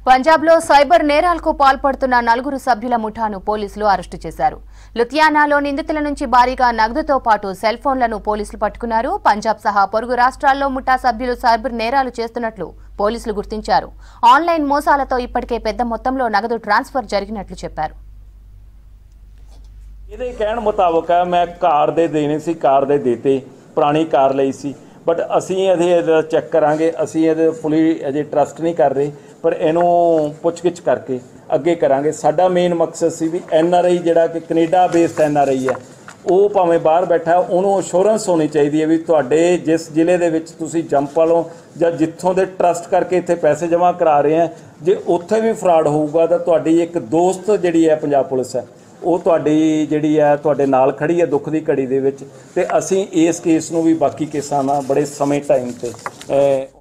పంజాబ్లో సైబర్ నేరాలకు పాల్పడుతున్న నలుగురు సభ్యుల ముఠాను పోలీసులు అరెస్టు చేశారు. లుధియానాలో నిందితుల నుంచి భారీగా నగదుతో పాటు సెల్ ఫోన్లను పోలీసులు పట్టుకున్నారు. పంజాబ్ సహా పొరుగు రాష్ట్రాల్లో ముఠా సభ్యులు సైబర్ నేరాలు చేస్తున్నట్లు పోలీసులు గుర్తించారు. ఆన్లైన్ మోసాలతో ఇప్పటికే పెద్ద మొత్తంలో నగదు ట్రాన్స్ఫర్ జరిగినట్లు చెప్పారు. ਇਹਦੇ ਕਹਿਣ ਮੁਤਾਬਕ ਮੈਂ ਕਾਰ ਦੇ ਦੇਣੇ ਸੀ, ਕਾਰ ਦੇ ਦੇਤੇ, ਪੁਰਾਣੀ ਕਾਰ ਲਈ ਸੀ, ਬਟ ਅਸੀਂ ਇਹਦੇ ਚੈੱਕ ਕਰਾਂਗੇ। ਅਸੀਂ ਇਹਦੇ ਫੁੱਲੀ ਅਜੇ ਟਰਸਟ ਨਹੀਂ ਕਰ ਰਹੇ, ਪਰ ਇਹਨੂੰ ਪੁੱਛਗਿੱਛ ਕਰਕੇ ਅੱਗੇ ਕਰਾਂਗੇ। ਸਾਡਾ ਮੇਨ ਮਕਸਦ ਸੀ ਵੀ NRI ਜਿਹੜਾ ਕਿ ਕੈਨੇਡਾ ਬੇਸਡ NRI ਹੈ, ਉਹ ਭਾਵੇਂ ਬਾਹਰ ਬੈਠਾ, ਉਹਨੂੰ ਅਸ਼ੋਰੈਂਸ ਹੋਣੀ ਚਾਹੀਦੀ ਹੈ ਵੀ ਤੁਹਾਡੇ ਜਿਸ ਜ਼ਿਲ੍ਹੇ ਦੇ ਵਿੱਚ ਤੁਸੀਂ ਜੰਪ ਵਾਲੋਂ ਜਾਂ ਜਿੱਥੋਂ ਦੇ ਟਰਸਟ ਕਰਕੇ ਇੱਥੇ ਪੈਸੇ ਜਮ੍ਹਾਂ ਕਰਾ ਰਹੇ ਆ, ਜੇ ਉੱਥੇ ਵੀ ਫਰਾਡ ਹੋਊਗਾ ਤਾਂ ਤੁਹਾਡੀ ਇੱਕ ਦੋਸਤ ਜਿਹੜੀ ਹੈ ਪੰਜਾਬ ਪੁਲਿਸ ਹੈ, ਉਹ ਤੁਹਾਡੀ ਜਿਹੜੀ ਹੈ ਤੁਹਾਡੇ ਨਾਲ ਖੜੀ ਹੈ ਦੁੱਖ ਦੀ ਘੜੀ ਦੇ ਵਿੱਚ। ਤੇ ਅਸੀਂ ਇਸ ਕੇਸ ਨੂੰ ਵੀ ਬਾਕੀ ਕੇਸਾਂ ਨਾਲ ਬੜੇ ਸਮੇਂ ਟਾਈਮ ਤੇ